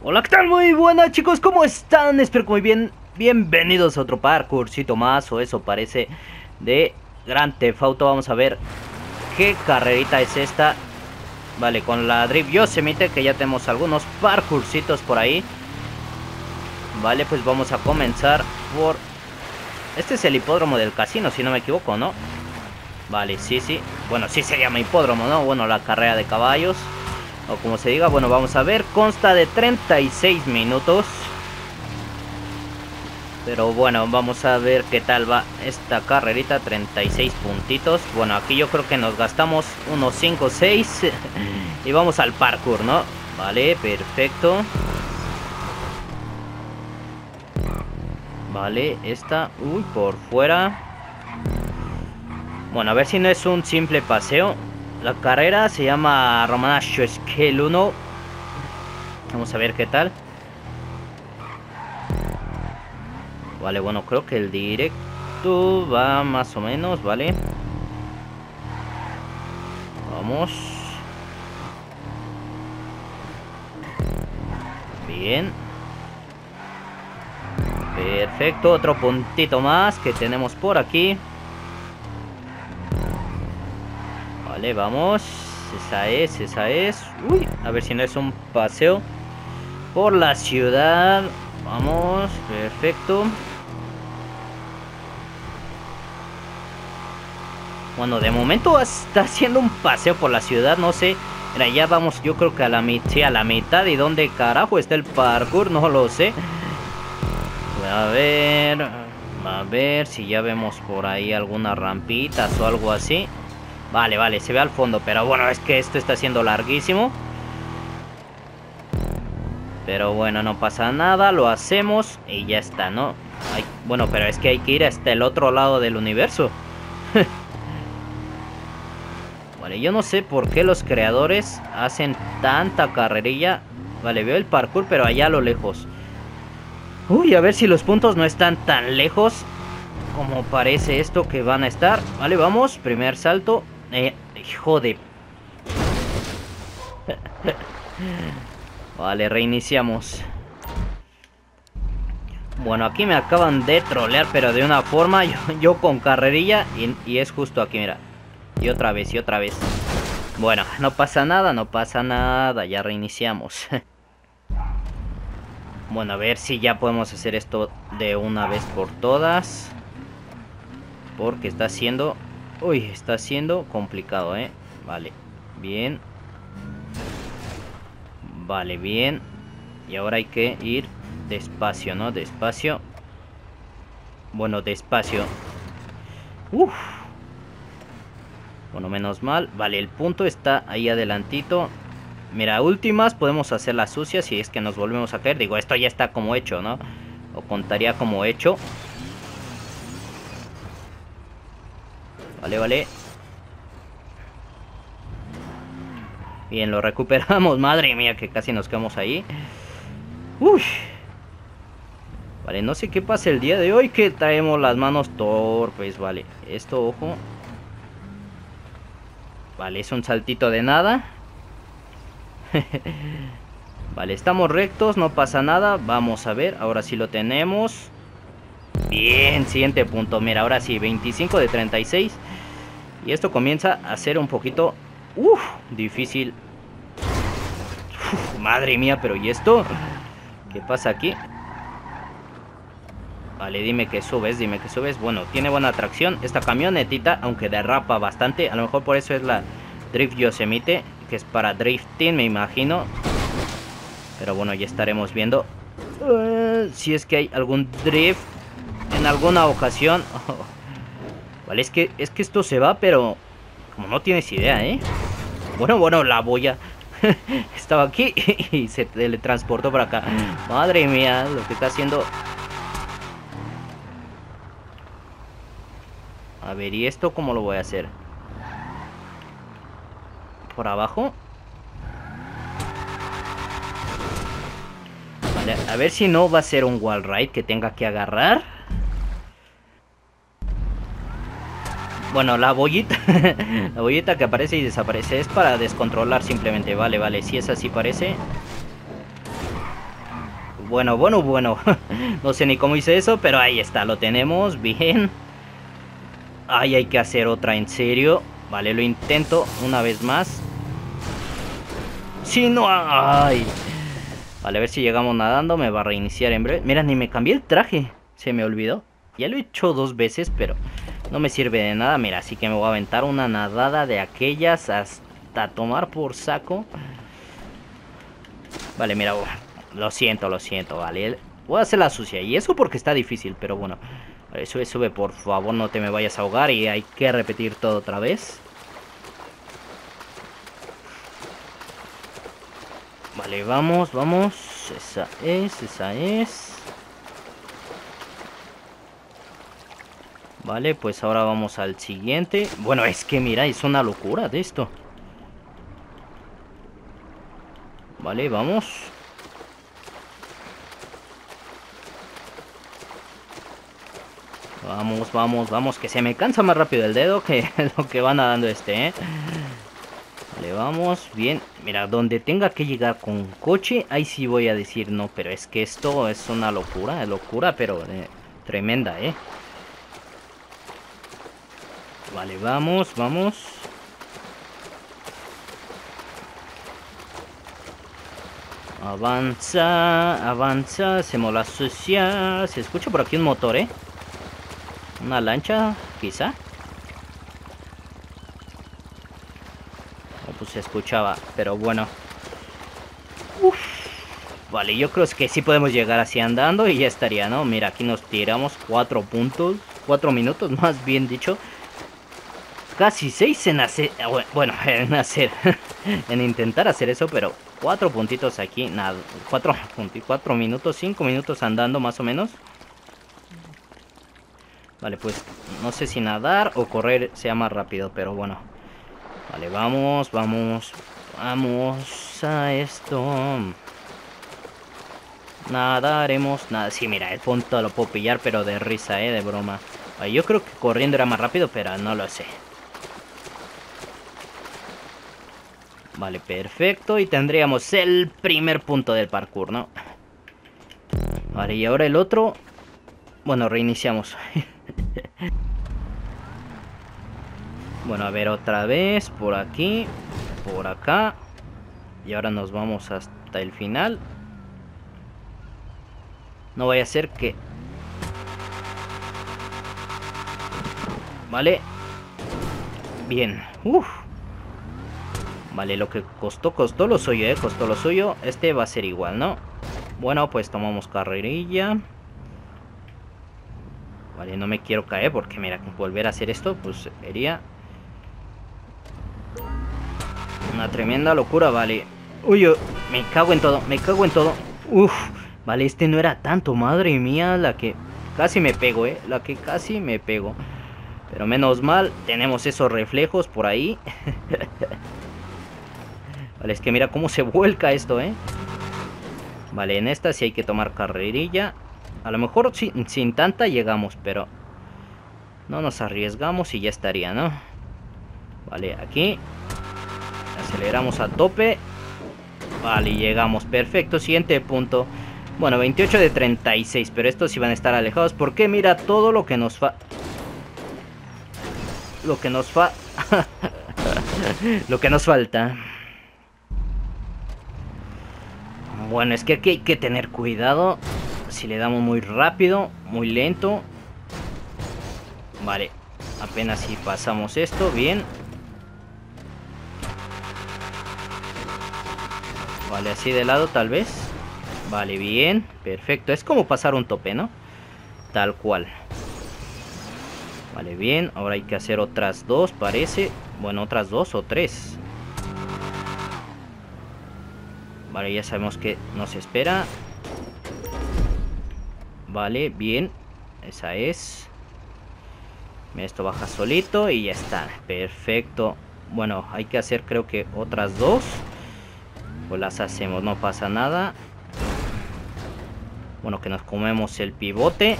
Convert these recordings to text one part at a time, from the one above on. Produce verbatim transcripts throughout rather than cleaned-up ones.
Hola, ¿qué tal? Muy buenas, chicos, ¿cómo están? Espero que muy bien. Bienvenidos a otro parkourcito más, o eso parece, de Grand Theft Auto. Vamos a ver qué carrerita es esta. Vale, con la Drift Yosemite, que ya tenemos algunos parkourcitos por ahí. Vale, pues vamos a comenzar por... Este es el hipódromo del casino, si no me equivoco, ¿no? Vale, sí, sí. Bueno, sí se llama hipódromo, ¿no? Bueno, la carrera de caballos, o como se diga. Bueno, vamos a ver. Consta de treinta y seis minutos. Pero bueno, vamos a ver qué tal va esta carrerita. Treinta y seis puntitos. Bueno, aquí yo creo que nos gastamos unos cinco o seis. Y vamos al parkour, ¿no? Vale, perfecto. Vale, esta. Uy, por fuera. Bueno, a ver si no es un simple paseo. La carrera se llama Romanascio Scale uno. Vamos a ver qué tal. Vale, bueno, creo que el directo va más o menos, ¿vale? Vamos. Bien. Perfecto, otro puntito más que tenemos por aquí. Vale, vamos. Esa es, esa es. Uy, a ver si no es un paseo por la ciudad. Vamos, perfecto. Bueno, de momento está haciendo un paseo por la ciudad, no sé. Mira, ya vamos, yo creo que a la, mit sí, a la mitad. ¿Y dónde carajo está el parkour? No lo sé. A ver, a ver si ya vemos por ahí algunas rampitas o algo así. Vale, vale, se ve al fondo, pero bueno, es que esto está siendo larguísimo. Pero bueno, no pasa nada, lo hacemos y ya está, ¿no? Hay, bueno, pero es que hay que ir hasta el otro lado del universo. Vale, yo no sé por qué los creadores hacen tanta carrerilla. Vale, veo el parkour, pero allá a lo lejos. Uy, a ver si los puntos no están tan lejos como parece esto que van a estar. Vale, vamos, primer salto. Eh, hijo de... Vale, reiniciamos. Bueno, aquí me acaban de trolear, pero de una forma. Yo, yo con carrerilla y, y es justo aquí, mira. Y otra vez, y otra vez. Bueno, no pasa nada, no pasa nada. Ya reiniciamos. Bueno, a ver si ya podemos hacer esto de una vez por todas. Porque está siendo... Uy, está siendo complicado, ¿eh? Vale, bien. Vale, bien. Y ahora hay que ir despacio, ¿no? Despacio. Bueno, despacio. Uf. Bueno, menos mal. Vale, el punto está ahí adelantito. Mira, últimas podemos hacer las sucias si es que nos volvemos a caer. Digo, esto ya está como hecho, ¿no? O contaría como hecho. Vale, vale. Bien, lo recuperamos. Madre mía, que casi nos quedamos ahí. Uy. Vale, no sé qué pasa el día de hoy, que traemos las manos torpes. Vale, esto, ojo. Vale, es un saltito de nada. Vale, estamos rectos, no pasa nada. Vamos a ver, ahora sí lo tenemos. Bien, siguiente punto. Mira, ahora sí, veinticinco de treinta y seis. Y esto comienza a ser un poquito... Uf, difícil. Uf, madre mía, pero ¿y esto? ¿Qué pasa aquí? Vale, dime que subes, dime que subes. Bueno, tiene buena tracción esta camionetita, aunque derrapa bastante. A lo mejor por eso es la Drift Yosemite, que es para drifting, me imagino. Pero bueno, ya estaremos viendo uh, si es que hay algún drift en alguna ocasión. Oh. Vale, es que, es que esto se va, pero como no tienes idea, ¿eh? Bueno, bueno, la boya estaba aquí y se teletransportó para acá. Madre mía, lo que está haciendo. A ver, ¿y esto cómo lo voy a hacer? ¿Por abajo? Vale, a ver si no va a ser un wall ride que tenga que agarrar. Bueno, la bollita la bollita que aparece y desaparece es para descontrolar simplemente. Vale, vale, si es así parece. Bueno, bueno, bueno. No sé ni cómo hice eso, pero ahí está, lo tenemos, bien. Ay, hay que hacer otra, en serio. Vale, lo intento una vez más. Sí, no, ay. Vale, a ver si llegamos nadando, me va a reiniciar en breve. Mira, ni me cambié el traje, se me olvidó. Ya lo he hecho dos veces, pero no me sirve de nada. Mira, así que me voy a aventar una nadada de aquellas hasta tomar por saco. Vale, mira, lo siento, lo siento, vale. Voy a hacer la sucia, y eso porque está difícil, pero bueno. Vale, sube, sube, por favor, no te me vayas a ahogar y hay que repetir todo otra vez. Vale, vamos, vamos. Esa es, esa es. Vale, pues ahora vamos al siguiente. Bueno, es que mira, es una locura de esto. Vale, vamos. Vamos, vamos, vamos, que se me cansa más rápido el dedo que lo que va nadando este, ¿eh? Vale, vamos, bien. Mira, donde tenga que llegar con coche, ahí sí voy a decir no, pero es que esto es una locura, locura, pero eh, tremenda, ¿eh? Vale, vamos, vamos. Avanza, avanza, hacemos la sucia. Se escucha por aquí un motor, ¿eh? Una lancha, quizá. Oh, pues se escuchaba, pero bueno. Uf. Vale, yo creo que sí podemos llegar así andando y ya estaría, ¿no? Mira, aquí nos tiramos cuatro puntos, cuatro minutos, más bien dicho. Casi seis en hacer, bueno, en hacer, en intentar hacer eso, pero cuatro puntitos aquí, nada, cuatro, cuatro minutos, cinco minutos andando más o menos. Vale, pues no sé si nadar o correr sea más rápido, pero bueno. Vale, vamos, vamos, vamos a esto. Nadaremos, nada, sí, mira, el punto lo puedo pillar, pero de risa, eh, de broma. Vale, yo creo que corriendo era más rápido, pero no lo sé. Vale, perfecto. Y tendríamos el primer punto del parkour, ¿no? Vale, y ahora el otro. Bueno, reiniciamos. Bueno, a ver otra vez. Por aquí. Por acá. Y ahora nos vamos hasta el final. No vaya a ser que... Vale. Bien. Uf. Vale, lo que costó, costó lo suyo, eh. Costó lo suyo. Este va a ser igual, ¿no? Bueno, pues tomamos carrerilla. Vale, no me quiero caer porque mira, volver a hacer esto, pues sería una tremenda locura, vale. Uy, uy, me cago en todo, me cago en todo. Uf, vale, este no era tanto, madre mía, la que casi me pego, eh. La que casi me pego. Pero menos mal, tenemos esos reflejos por ahí. Vale, es que mira cómo se vuelca esto, eh. Vale, en esta sí hay que tomar carrerilla. A lo mejor sin, sin tanta llegamos, pero no nos arriesgamos y ya estaría, ¿no? Vale, aquí aceleramos a tope. Vale, llegamos, perfecto, siguiente punto. Bueno, veintiocho de treinta y seis, pero estos sí van a estar alejados porque mira todo lo que nos fa... Lo que nos fa... Lo que nos falta. Bueno, es que aquí hay que tener cuidado. Si le damos muy rápido, muy lento. Vale, apenas si pasamos esto, bien. Vale, así de lado tal vez. Vale, bien, perfecto. Es como pasar un tope, ¿no? Tal cual. Vale, bien, ahora hay que hacer otras dos, parece. Bueno, otras dos o tres. Vale, ya sabemos que nos espera. Vale, bien. Esa es. Esto baja solito y ya está. Perfecto. Bueno, hay que hacer creo que otras dos. Pues las hacemos, no pasa nada. Bueno, que nos comemos el pivote.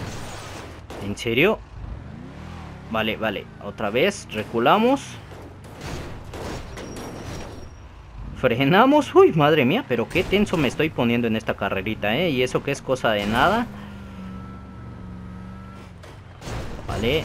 ¿En serio? Vale, vale. Otra vez, reculamos. Frenamos. Uy, madre mía, pero qué tenso me estoy poniendo en esta carrerita, ¿eh? Y eso que es cosa de nada. Vale.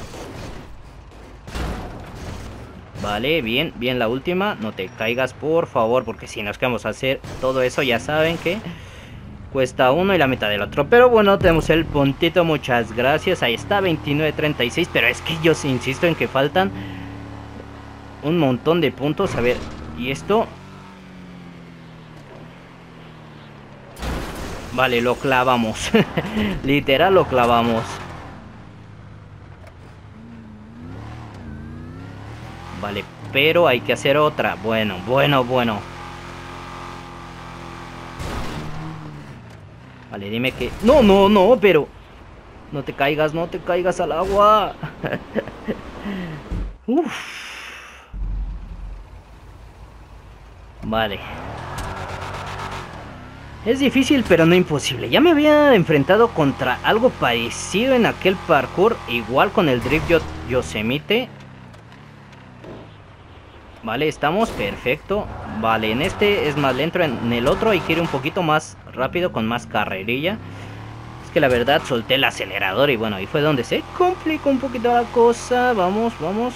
Vale, bien, bien la última. No te caigas, por favor, porque si nos quedamos a hacer todo eso, ya saben que cuesta uno y la mitad del otro. Pero bueno, tenemos el puntito, muchas gracias. Ahí está, veintinueve treinta y seis. Pero es que yo insisto en que faltan un montón de puntos. A ver, ¿y esto? Vale, lo clavamos. Literal lo clavamos. Vale, pero hay que hacer otra. Bueno, bueno, bueno. Vale, dime que... No, no, no, pero... No te caigas, no te caigas al agua. Uf. Vale. Es difícil, pero no imposible. Ya me había enfrentado contra algo parecido en aquel parkour. Igual con el Drift Yosemite. Vale, estamos, perfecto. Vale, en este es más lento, en el otro hay que ir un poquito más rápido, con más carrerilla. Es que la verdad solté el acelerador y bueno, ahí fue donde se complicó un poquito la cosa. Vamos, vamos.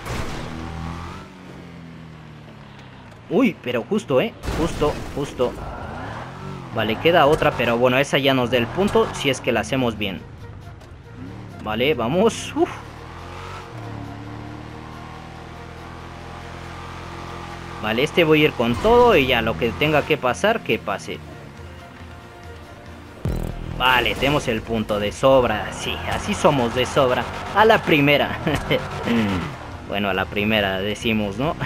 Uy, pero justo, eh, justo, justo. Vale, queda otra, pero bueno, esa ya nos da el punto si es que la hacemos bien. Vale, vamos. Uf. Vale, este voy a ir con todo y ya lo que tenga que pasar, que pase. Vale, tenemos el punto de sobra. Sí, así somos de sobra. A la primera. Bueno, a la primera decimos, ¿no?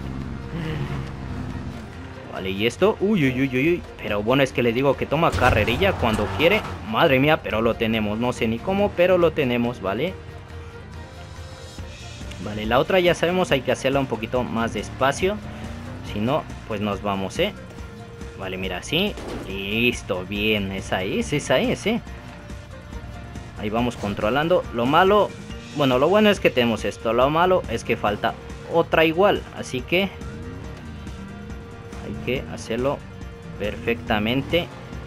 Vale, y esto, uy, uy, uy, uy, pero bueno, es que le digo que toma carrerilla cuando quiere. Madre mía, pero lo tenemos, no sé ni cómo, pero lo tenemos, ¿vale? Vale, la otra ya sabemos, hay que hacerla un poquito más despacio. Si no, pues nos vamos, ¿eh? Vale, mira, así. Listo, bien, esa es, esa es, ¿eh? Ahí vamos controlando. Lo malo, bueno, lo bueno es que tenemos esto. Lo malo es que falta otra igual, así que hay que hacerlo perfectamente.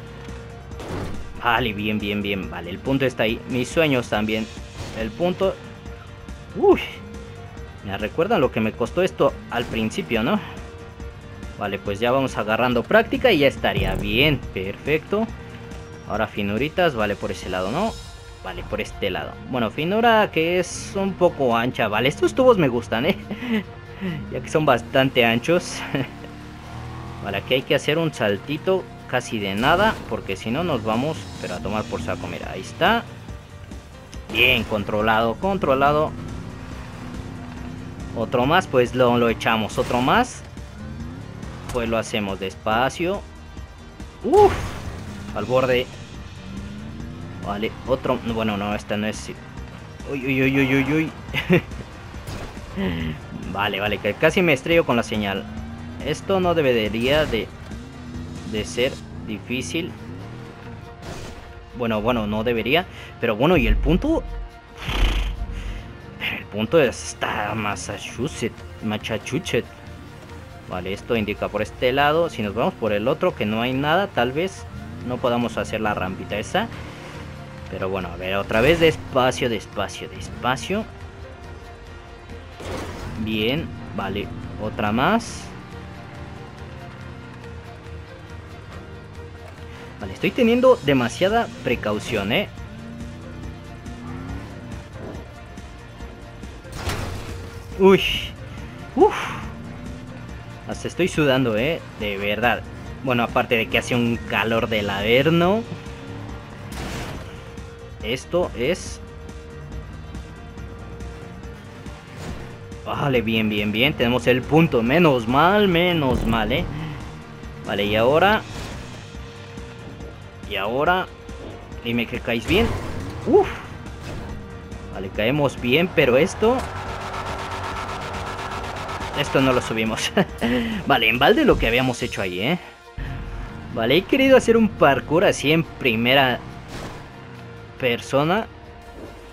Vale, bien, bien, bien. Vale, el punto está ahí. Mis sueños también. El punto... Uy. Me recuerdan lo que me costó esto al principio, ¿no? Vale, pues ya vamos agarrando práctica y ya estaría bien. Perfecto. Ahora finuritas, vale, por ese lado, ¿no? Vale, por este lado. Bueno, finura que es un poco ancha. Vale, estos tubos me gustan, ¿eh? Ya que son bastante anchos. Vale, aquí hay que hacer un saltito casi de nada, porque si no nos vamos, pero a tomar por saco. Mira, ahí está. Bien, controlado, controlado. Otro más, pues lo, lo echamos. Otro más, pues lo hacemos despacio. Uff, al borde. Vale, otro. Bueno, no, esta no es. Uy, uy, uy, uy, uy, uy. Vale, vale, que casi me estrello con la señal. Esto no debería de, de ser difícil. Bueno, bueno, no debería. Pero bueno, y el punto... El punto está Massachusetts. Massachusetts. Vale, esto indica por este lado. Si nos vamos por el otro, que no hay nada, tal vez no podamos hacer la rampita esa. Pero bueno, a ver, otra vez despacio, despacio, despacio. Bien, vale, otra más. Vale, estoy teniendo demasiada precaución, ¿eh? Uy, uff. Hasta estoy sudando, ¿eh? De verdad. Bueno, aparte de que hace un calor del averno. Esto es... Vale, bien, bien, bien. Tenemos el punto. Menos mal, menos mal, ¿eh? Vale, y ahora... Y ahora... Dime que caes bien. Uf. Vale, caemos bien, pero esto... Esto no lo subimos. Vale, en balde lo que habíamos hecho ahí, ¿eh? Vale, he querido hacer un parkour así en primera persona,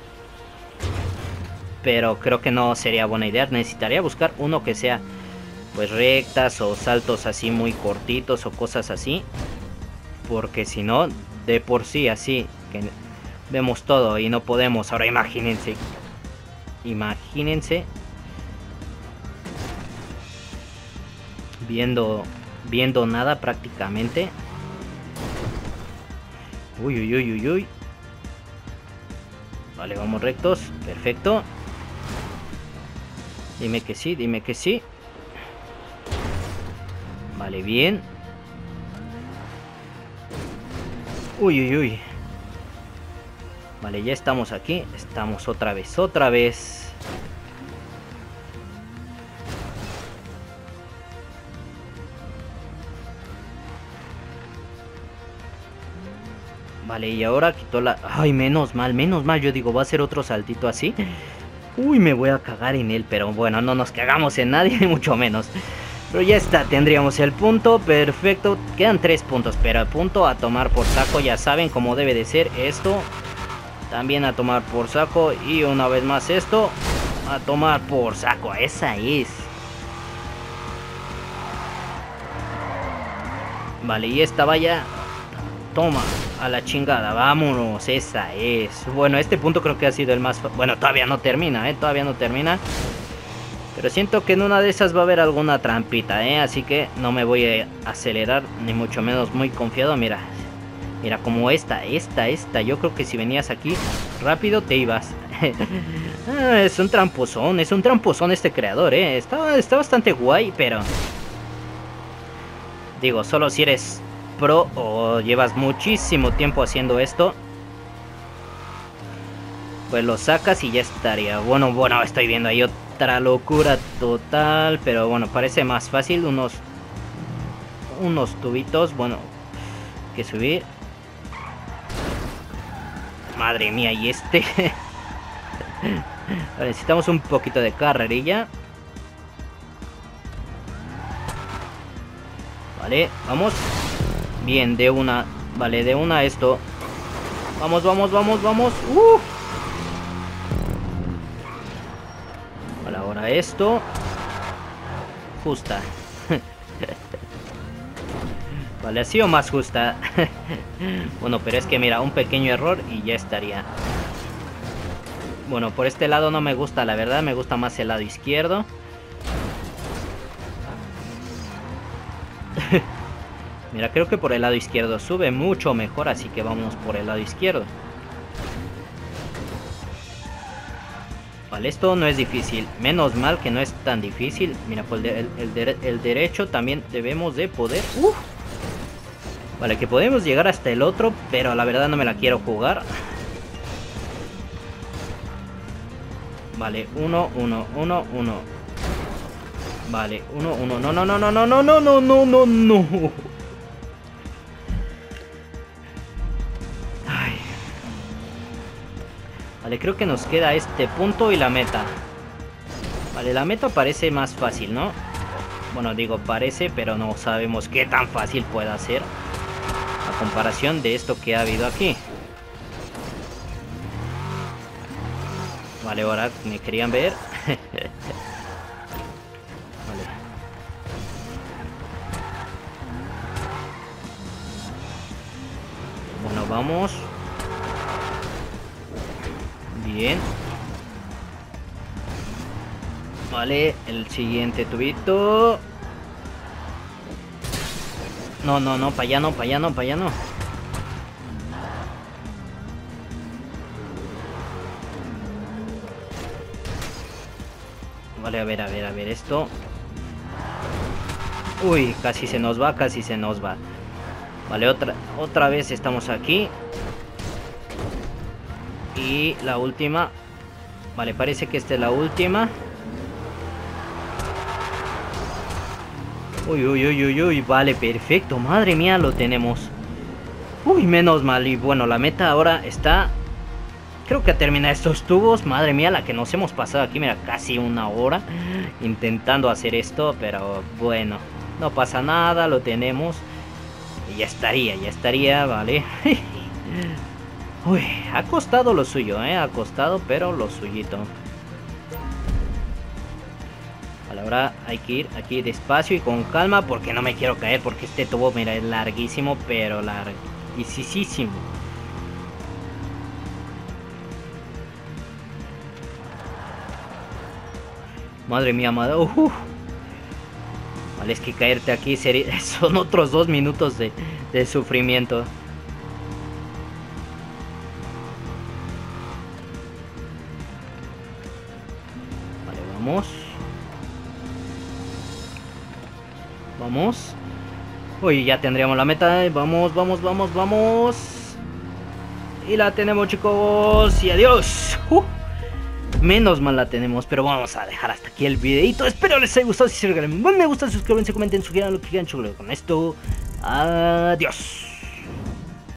pero creo que no sería buena idea. Necesitaría buscar uno que sea pues rectas o saltos así muy cortitos o cosas así. Porque si no, de por sí así, que vemos todo y no podemos. Ahora imagínense. Imagínense. Viendo, viendo nada prácticamente. Uy, uy, uy, uy, uy. Vale, vamos rectos. Perfecto. Dime que sí, dime que sí. Vale, bien. Uy, uy, uy. Vale, ya estamos aquí. Estamos otra vez, otra vez. Vale, y ahora quitó la... Ay, menos mal, menos mal. Yo digo, va a ser otro saltito así. Uy, me voy a cagar en él. Pero bueno, no nos cagamos en nadie, ni mucho menos. Pero ya está, tendríamos el punto. Perfecto, quedan tres puntos. Pero el punto a tomar por saco. Ya saben cómo debe de ser esto. También a tomar por saco. Y una vez más esto. A tomar por saco, esa es. Vale, y esta valla. Toma, a la chingada, vámonos, esa es. Bueno, este punto creo que ha sido el más... Bueno, todavía no termina, eh, todavía no termina. Pero siento que en una de esas va a haber alguna trampita, eh. Así que no me voy a acelerar, ni mucho menos muy confiado, mira. Mira, como esta, esta, esta. Yo creo que si venías aquí rápido te ibas. Ah, es un tramposón, es un tramposón este creador, eh. Está, está bastante guay, pero... Digo, solo si eres... pro o llevas muchísimo tiempo haciendo esto, pues lo sacas y ya estaría. Bueno, bueno, estoy viendo ahí otra locura total, pero bueno, parece más fácil unos unos tubitos, bueno, que subir. Madre mía, y este necesitamos un poquito de carrerilla. Vale, vamos. Bien, de una. Vale, de una esto. Vamos, vamos, vamos, vamos. Uh. Vale, ahora esto. Justa. Vale, ha sido más justa. Bueno, pero es que mira, un pequeño error y ya estaría. Bueno, por este lado no me gusta, la verdad. Me gusta más el lado izquierdo. Mira, creo que por el lado izquierdo sube mucho mejor, así que vamos por el lado izquierdo. Vale, esto no es difícil. Menos mal que no es tan difícil. Mira, por el, de, el, el, de, el derecho también debemos de poder... Uf. Vale, que podemos llegar hasta el otro, pero la verdad no me la quiero jugar. Vale, uno, uno, uno, uno. Vale, uno, uno. No, no, no, no, no, no, no, no, no, no, no. Vale, creo que nos queda este punto y la meta. Vale, la meta parece más fácil, ¿no? Bueno, digo parece, pero no sabemos qué tan fácil pueda ser a comparación de esto que ha habido aquí. Vale, ahora me querían ver. Vale. Bueno, vamos. Bien. Vale, el siguiente tubito. No, no, no, para allá no, para allá no, para allá no. Vale, a ver, a ver, a ver esto. Uy, casi se nos va, casi se nos va. Vale, otra, otra vez estamos aquí. Y la última. Vale, parece que esta es la última. Uy, uy, uy, uy, uy. Vale, perfecto. Madre mía, lo tenemos. Uy, menos mal. Y bueno, la meta ahora está... Creo que a terminar estos tubos. Madre mía, la que nos hemos pasado aquí. Mira, casi una hora intentando hacer esto. Pero bueno, no pasa nada. Lo tenemos. Y ya estaría, ya estaría, vale. Uy, ha costado lo suyo, eh. Ha costado, pero lo suyito. Vale, ahora hay que ir aquí despacio y con calma porque no me quiero caer. Porque este tubo, mira, es larguísimo, pero larguísimo. Madre mía, madre. Uh, vale, es que caerte aquí sería, son otros dos minutos de, de sufrimiento. Vale, vamos. Vamos. Uy, ya tendríamos la meta. Vamos, vamos, vamos, vamos. Y la tenemos, chicos. Y adiós. Uh. Menos mal la tenemos, pero vamos a dejar hasta aquí el videito. Espero les haya gustado. Si se regalen un buen me gusta, suscríbanse, comenten, sugieran lo que quieran. Chulo con esto. Adiós.